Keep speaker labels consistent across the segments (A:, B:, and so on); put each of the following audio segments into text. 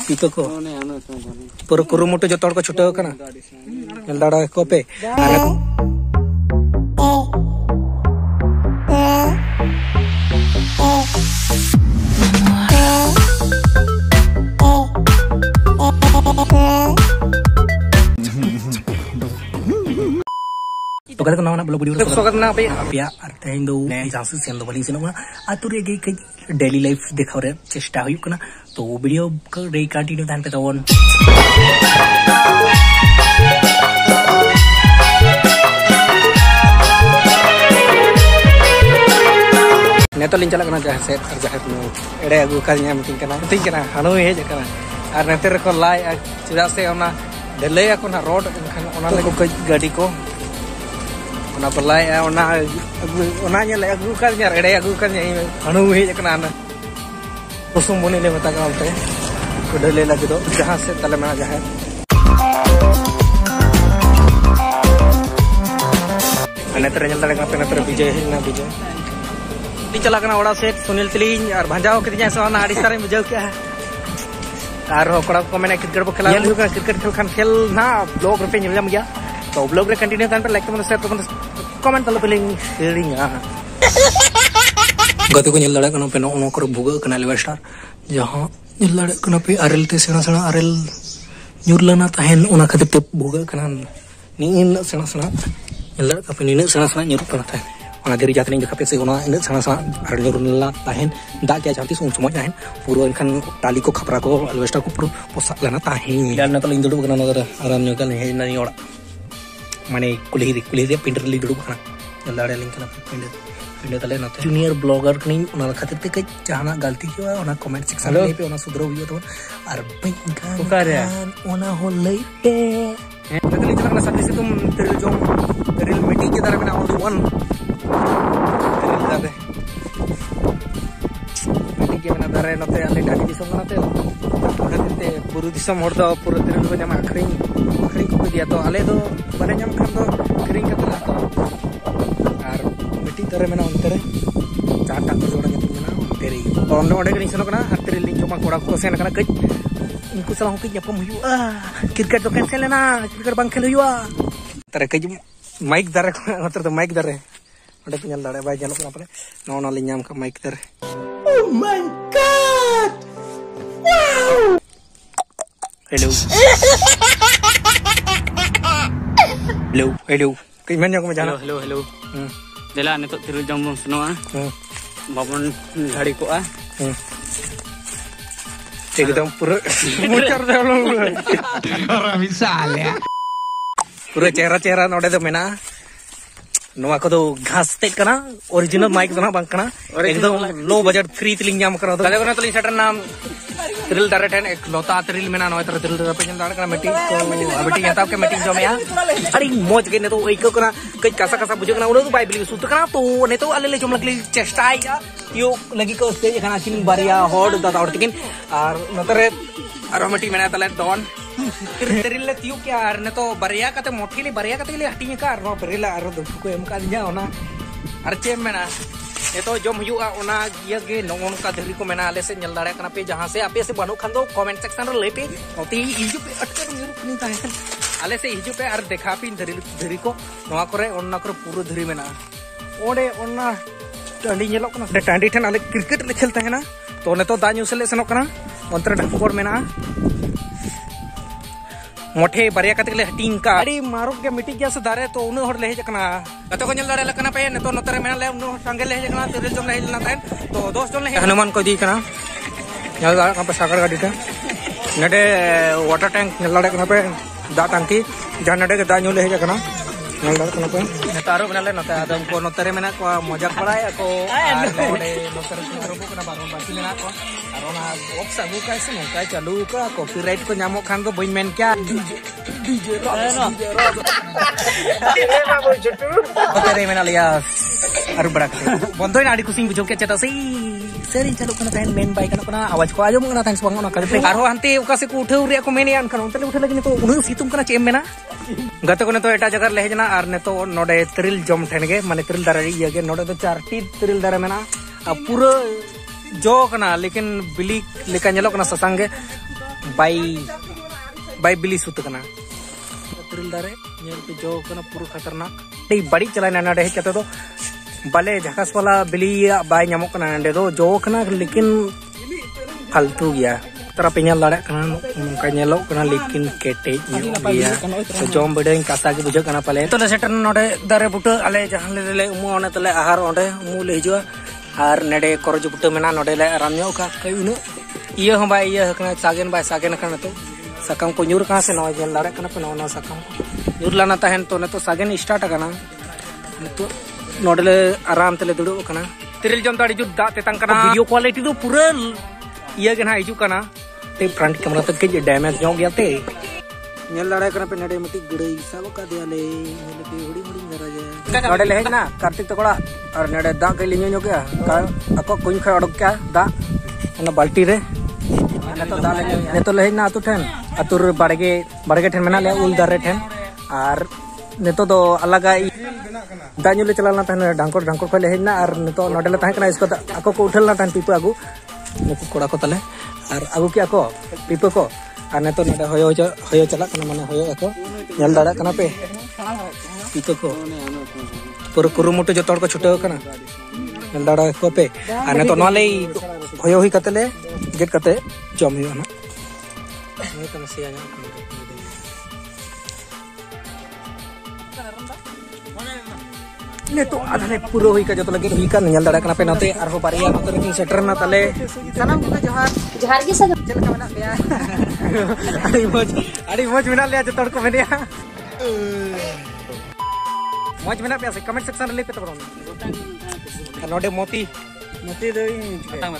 A: Pito ko. Puro kurumuto jotor ko chuto kana. Naldara ko pe. तो कल को ना ब्लॉग वीडियो स्वागत ना पे अपिया अर्थ हिंदू ने जांसु सेंदो बलिंग से ना आतुरे गे के डेली लाइफ दिखाव रे चेष्टा हुई कना तो वीडियो को रे कंटिन्यू थान पे तवन ने तो लिंक चला कना जहां से जहां एड़े अगु का न्याम किन कना हनु हे जे कना आर नेते रे को लाई चुरा से ओना ढलई को ना रोड एनखान ओना ले को गाड़ी को ओना पलाई ओना ले अगु का न्या एड़े अगु का न्या हनु हे जे कना ना कुसुम बोने ले मता का उते को ढलई लगे दो जहां से तले में जहां नेते रे जल्दा पे नेते विजय ना विजय चला कना ओड़ा से सुनील तिलिंग और भंजाओ कितने से ना आड़ी सारे बुझाव क्या है और कोड़ा को मैंने क्रिकेट को खेला क्रिकेट खेल खान खेल ना ब्लॉग रे पे निलम गया तो ब्लॉग रे कंटिन्यू करन पे लाइक तो शेयर तो कमेंट तले पे शेयरिंग गतो को निलड़ा कना पे नो को भुगा कना लेवर स्टार जहां निलड़ा कना पे आरएल ते सेना सेना आरएल न्यूरलाना तहन ओना खातिर ते भुगा कना नी सेना सेना निलड़ा का पे नी सेना सेना न्यूर कना तहन dari jatring jaka pese ona ene sana-sana arnurunla tahen da kya janti sum semua tahen puro kan tali ko khapra ko alvesta ko puro posak lana tahen dan na to lindu kana nagara aran kan he nani oda mane kulih pinter lindu kana lada link kana pinter tale na junior blogger kani ona khatir te jahana galti kiya ona comment section pe ona sudro huyo to ar pinkan ona holai pe tali jana sabne se tum teril meeting ke taraf na only one दारे नते आले टाटी दिसम नते ओडते पुरु दिसम हर दो पुरु तिरल को जमा अखरिंग को दिया तो आले दो बारे जम खान दो अखरिंग कते ला तो आर मिटी दारे मेना अंतरे चाटा को जोड़ा के मेना अंतरे ओंडे ओंडे के निसनो कना हतरे लिंक जमा कोड़ा को सेन कना कज इनको सलाह को जपम हुआ क्रिकेट तो कैंसिल लेना क्रिकेट बंद खेल हुआ तारे कज माइक दारे मतलब तो माइक दारे ओंडे पिनल दारे बाय जनो अपने नो लिंजाम का माइक दारे Oh my God! Wow! Hello. Hello. Kaiman niyo kumajana? Hello. Dela nito tirul jam suno babon ghadi ko एकदम पूरा मिसाल है पूरा चेहरा नोडे तो मेना नोआ को तो घास तेज कना ओरिजिनल माइक तो ना बंग कना एकदम लो बजट फ्री तिलिंग जाम करा तो कले कना तलिंग सेटर नाम तिरिल डायरेक्ट है एक लोता तिरिल मेना नोय तर तिरिल पे जन कना मीटिंग को मीटिंग हताव के मीटिंग जो मेया अरे मौज के ने तो एक कना कई कासा बुझ कना उनो तो बाइबल सुत कना तो ने तो अले ले जम लगली चेष्टा आइया यो लगी को स्टेज कना किन बारिया होड दादा और तिकिन और नतरे आरो मीटिंग मेना तले डॉन तिरिल तियो क्या ने तो बारिया कते मोठीली बारिया कते ले हटिंग का रो बरिला आरो दो को एम का दिया ओना अर चेम मेना ये तो जम हुआ ओना ये गे नोन का धरी को मेना आले से नल दाड़े कना पे जहां से आपे से बनो खान दो कमेंट सेक्शन रे लेपे ओती हिजु पे अटकर न्यूर कनी ताहे आले से हिजु पे आर देखा पिन धरी को नोआ करे ओना करे पूरा धरी मेना ओडे ओना टांडी नेलो कना टांडी ठन आले क्रिकेट ले खेलता है ना तो ने तो दा न्यूज ले सनो कना अंतर ढकोर मेना मोठे बारिया कते ले हटिंग का अड़ी मारो के मिटी गया से दारे तो उन हर ले जकना कतो को नल दारे लकना पे ने तो नतरे मेना ले उन संगे ले जकना तिरल जम ले ना तान तो दोस्त जन ले हनुमान को दी कना नल दारे का सागर गाड़ी का नडे वाटर टैंक नल दारे कना पे दा टंकी जहां नडे के दा न्यू ले जकना नल दारे कना पे तारो बना ले नता आदम को नतरे मेना को मजाक पड़ाया को ओडे नतरे को कना बारन बाकी मेना को आरोना बॉक्स अगु का से नका चालू का कॉपीराइट को नामो खान तो बइन मेन क्या डीजे बाबू जटू तेरे मेना लिया अरु बड़ा बंदो ना आडी कुसिंग बुझो के चता सही सरी चालू कना तहन मेन बाइक कना आवाज को आजो मना थैंक्स बंगो ना करे आरो हंते ओका से को उठे रे को मेने अन कना उनते उठे लगिन तो उनु सीतुम कना चेम मेना गते को ने तो एटा जगह ले जना आर ने तो नोडे तिरिल जम ठेन गे माने तिरिल दारे ये गे नोडे तो 4 टी तिरिल दारे मेना पूरा जो कना लेकिन बिली लेका नेलो कना ससांगे बाई बिली सुत कना तिरिल दारे नेल पे जो कना पूरा खतरनाक टी बड़ी चला ना नडे हेच तो बाले झकास वाला बिली बाय नामो कना नडे दो जो कना लेकिन फालतू गया तरा पे नेल दारे कना उनका नेलो कना लेकिन केटे गया तो जोम बड़े कासा के बुझे कना पाले तो सेटर नडे दारे बुट आले जहां ले उमु ओने तले आहार ओंडे उमु ले हिजुआ आर नडे करज बुट मेना नडे ले रान्यो का कई उनु इया हम बाय इया कना सागेन बाय सागेन कना तो sakam ko nyur kana se no jel lare kana pe no sakam nyur lana tahen to ne to sagen start kana to nodele aram tele dudu kana tiril jom tadi jud da tetang kana video quality do pura iya gena hiju kana te front camera to ke damage nyok gya te nyel lare kana pe nade mati gudai sab ka de ale nele pe hudi hudi ngara je nodele he na kartik to kola ar nade da ke linyo nyok ya ka ako kuny kha odok kya da ona balti re neto leh na atu ten atur barge ten mena le ul dare ten ar neto do alaga danyu le chalana ten dangkor ko leh na ar neto nodel tahen kana isko ako ko uthal na ten pipu agu nuku koda ko tale ar agu ki ako pipu ko ar neto node hoyo chalak kana mane hoyo ako nyel dara kana pe pipu ko pura kurumutu joto hor ko chute kana nyel dara ko pe ar neto no le hoyo hi katale get kate jom hu na ini kan sianya ini to adane puro hui ka joto lagi hui kan nyal dara kana pe nate arho paria nate ring setter na tale sanam ko johar ge sa jel ka mena ya adi moj mena le joto ko menia moj mena pe comment section le pe to bron node moti do matang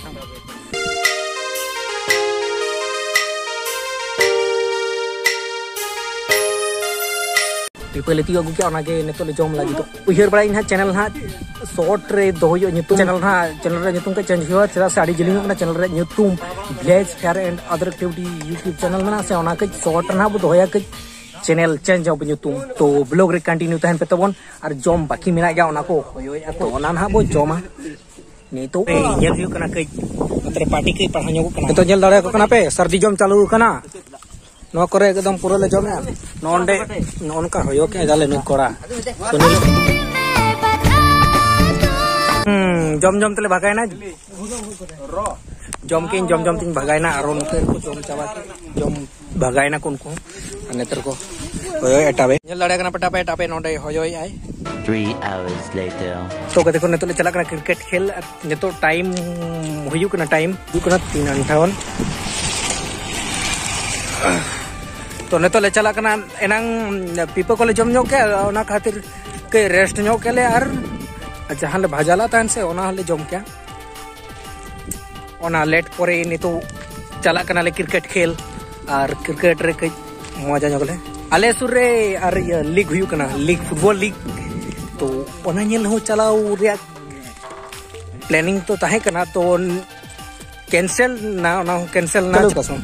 A: people itu aku kya onage neto le jom lagi to uhir barain ha channel ha short re doyo nyutum channel re nyutum ka change huwa chera sadi jiling na channel re nyutum village fair and other activity youtube channel mana se ona ka short na bu doya ka channel change hob nyutum to blog re continue tahen petabon ar jom baki mena ga ona ko hoyo ako ona na bo joma ni to yel hu kana ka atre party ke pahanyo ko kana to jel dare ko kana pe sardi jom chalu kana no kore ekdom pura le jome nonde nonka hoyo ke dale nu kora jom tele bagai na jom ting bagai na aron ter ko jom chawa ke jom bagai na kun ko aneter ko hoyo etabe nyel lade kana petape nonde hoyo ai
B: 3 hours later
A: to kate ko netole chala kana cricket khel neto time hoyu kana 3:58 तो ने तो ले चला कना एनंग पीपो को ले जम no के ओना खातिर के रेस्ट नो के ले आर जहां ले भाजाला तान से ओना ले जम के ओना लेट परे नि तो चला कना ले क्रिकेट खेल आर क्रिकेट रे के मजा नो ले आले सुर रे आर लीग हुयु कना लीग फुटबॉल लीग तो ओना नेल हो चलाऊ रे प्लानिंग तो ताहे कना तो कैंसिल ना कसम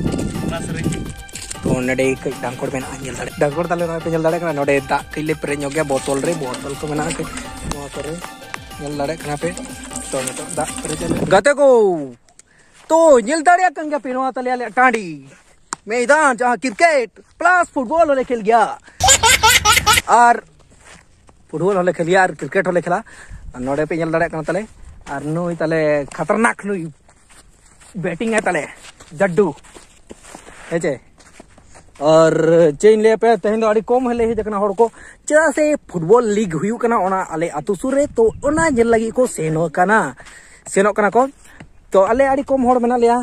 A: तो नडे के डांकोर में अंजल दाड़े डांकोर ताले ना पे जल दाड़े कना नडे दा कइले प्रे ᱧᱚᱜ बोतल को मेना के नो करे जल दाड़े कना पे तो दा प्रे गते को तो जल दाड़े कन के पिनवा तले आले टांडी मैदान जहां क्रिकेट प्लस फुटबॉल होले खेल गया और फुटबॉल होले खेल गया और क्रिकेट होले खेला नडे पे जल दाड़े कना तले और नुई तले खतरनाक नुई बैटिंग है तले जड्डू हेचे और चेन ले पे तहें अड़ी कम हेले जकना हड़ को चेदा से फुटबॉल लीग हुयु कना ओना आले आतु सुरे तो ओना जेल लगी को सेनो कना को तो आले अड़ी कम हड़ मेना लिया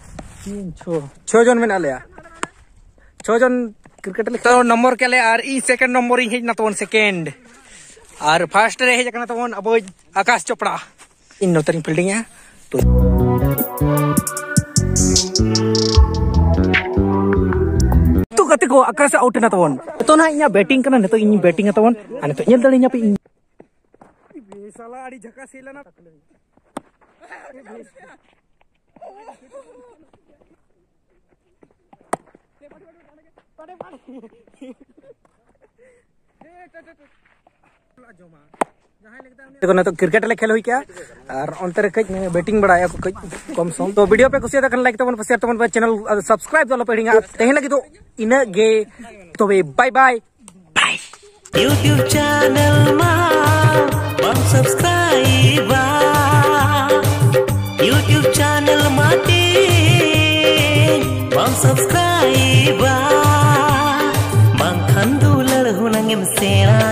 A: 6 जन मेना लिया 6 जन क्रिकेट ले तो नंबर के ले आर ई सेकंड नंबर ही ना तोन सेकंड और फर्स्ट रे जकना तोन अब आकाश चोपड़ा इन नोतरी फील्डिंग है तो कते को आकाश आउट ना तवन तो ना इया बैटिंग करना तो इन बैटिंग तवन अने तो नेल दड़िया पे बेसाला आड़ी झका सेला ना देखो ना तो क्रिकेट ले खेल हुई क्या और अंतर कई बैटिंग बढ़ाया को कई कम सम तो वीडियो पे कुछ लाइक तबन शेयर तबन चैनल सब्सक्राइब दलो पेडिंगा तेहे लगी तो इना गे तो bye bye
B: YouTube channel ma bang subscribe YouTube channel mati bang subscribe bang khandular hunangim sena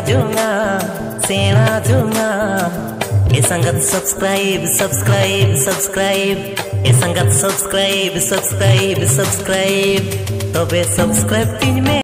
B: junga esangat subscribe esangat subscribe tobe subscribe tin me